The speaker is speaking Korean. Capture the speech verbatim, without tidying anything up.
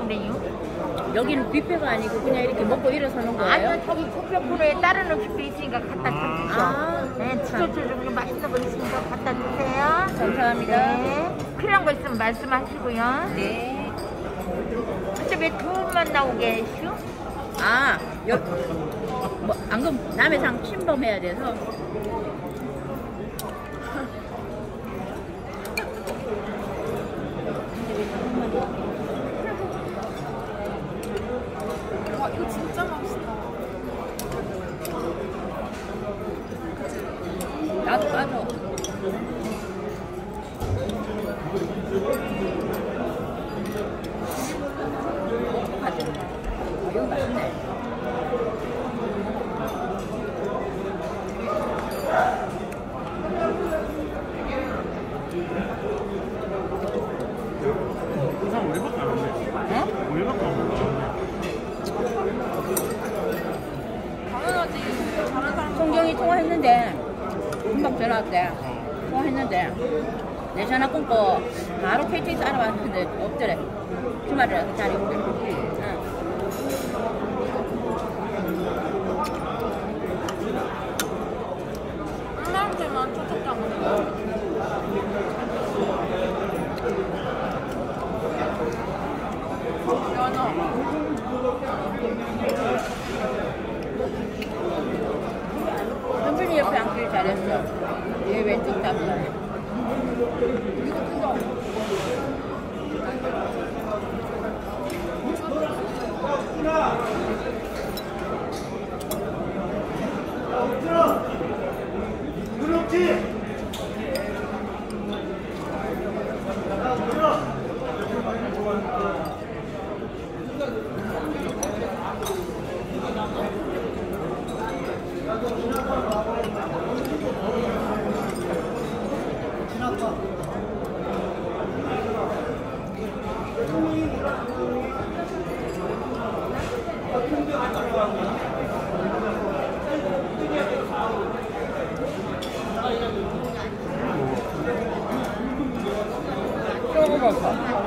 먹네요. 여기는 뷔페가 아니고 그냥 이렇게 먹고 일어서는 거예요? 아니요, 저기 쿠팡프로에 다른 음식도 있으니까 갖다 주십시오. 아, 네, 추천줄 종류 맛있어 보이시니까 갖다 주세요. 감사합니다. 네, 필요한 거 있으면 말씀하시고요. 네. 근데 왜 두 분만 나오게 해슈? 아, 여, 뭐, 안 그럼 남의 상 침범해야 돼서. 와 이거 진짜 맛있다. 나도 빠져. 이거 맛있네. 부산 우리밖에 안 왔네. 어? 우리밖에 안 왔네. 당연하지. 다른 사람 송경이 통화했는데 금방 전화 왔대. 통화했는데 내 전화 끊고 바로 케이티엑스 알아봤는데 없더래. 주말이라서 자리 없대. 응. 엄마한테만 초촉 잡는 연어. 현준이 옆에 앉길 잘했어. 얘 왼쪽 잡으네. 그렇지. 조금 먹어.